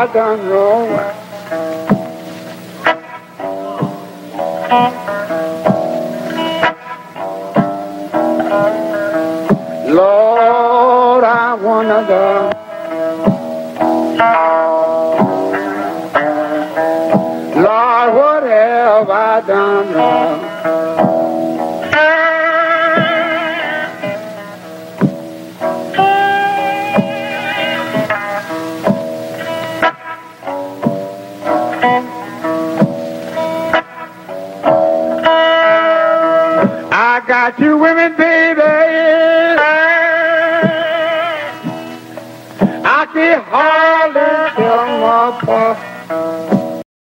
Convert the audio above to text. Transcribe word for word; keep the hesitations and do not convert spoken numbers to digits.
I done wrong? Lord, I wanna go. Lord, what have I done wrong? I got two women, baby.